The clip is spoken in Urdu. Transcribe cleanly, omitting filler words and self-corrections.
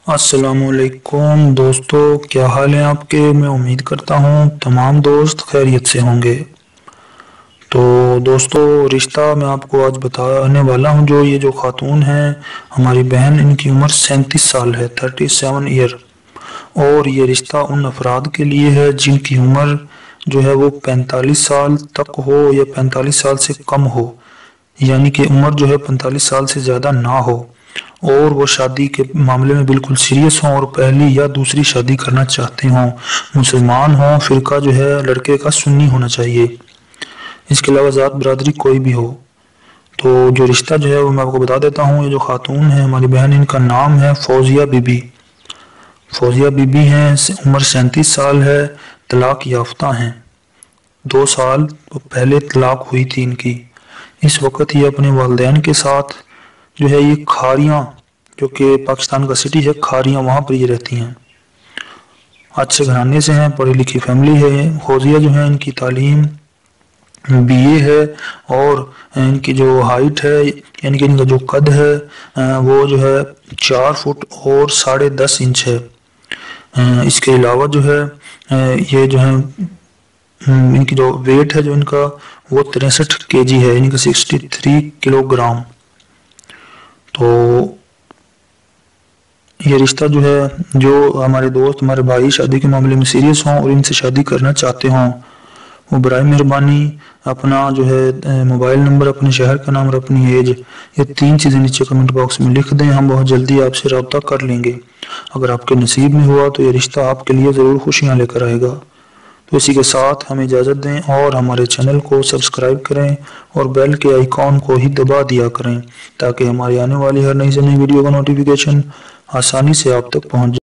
السلام علیکم دوستو، کیا حال ہے آپ کے؟ میں امید کرتا ہوں تمام دوست خیریت سے ہوں گے۔ تو دوستو، رشتہ میں آپ کو آج بتانے والا ہوں۔ جو خاتون ہیں ہماری بہن، ان کی عمر 37 سال ہے، 37 ایئر، اور یہ رشتہ ان افراد کے لیے ہے جن کی عمر وہ 45 سال تک ہو یا 45 سال سے کم ہو، یعنی کہ عمر 45 سال سے زیادہ نہ ہو، اور وہ شادی کے معاملے میں بالکل سیریس ہوں اور پہلی یا دوسری شادی کرنا چاہتے ہوں، مسلمان ہوں، فرقہ لڑکے کا سنی ہونا چاہیے، اس کے علاوہ ذات برادری کوئی بھی ہو۔ تو جو رشتہ وہ میں آپ کو بتا دیتا ہوں۔ یہ جو خاتون ہے ہماری بہن، ان کا نام ہے فوزیہ بی بی۔ فوزیہ بی بی ہیں، عمر 37 سال ہے، طلاق یافتہ ہیں، 2 سال پہلے طلاق ہوئی تھی ان کی۔ اس وقت یہ اپنے والدین کے ساتھ یہ کھاریاں، جو کہ پاکستان کا سٹی ہے کھاریاں، وہاں پر یہ رہتی ہیں۔ اچھے گھرانے سے ہیں، پڑھی لکھی فیملی ہے۔ فوزیہ ان کی تعلیم BA ہے، اور ان کی جو ہائٹ ہے، یعنی کہ ان کا جو قد ہے وہ 4 فٹ اور 10.5 انچ ہے۔ اس کے علاوہ یہ ان کی جو ویٹ ہے ان کا وہ 63 kg ہے، یعنی کہ 63 کلو گرام۔ تو یہ رشتہ جو ہمارے دوست، ہمارے بھائی شادی کے معاملے میں سیریس ہوں اور ان سے شادی کرنا چاہتے ہوں، وہ برائے مہربانی اپنا موبائل نمبر، اپنے شہر کا نام اور اپنی ایج، یہ 3 چیزیں نیچے کمنٹ باکس میں لکھ دیں۔ ہم بہت جلدی آپ سے رابطہ کر لیں گے۔ اگر آپ کے نصیب میں ہوا تو یہ رشتہ آپ کے لیے ضرور خوشیاں لے کر آئے گا۔ تو اسی کے ساتھ ہمیں اجازت دیں اور ہمارے چینل کو سبسکرائب کریں اور بیل کے آئیکن کو ہی دبا دیا کریں، تاکہ ہماری آنے والی ہر نئی سے نئی ویڈیو کا نوٹیفیکیشن آسانی سے آپ تک پہنچ جائے۔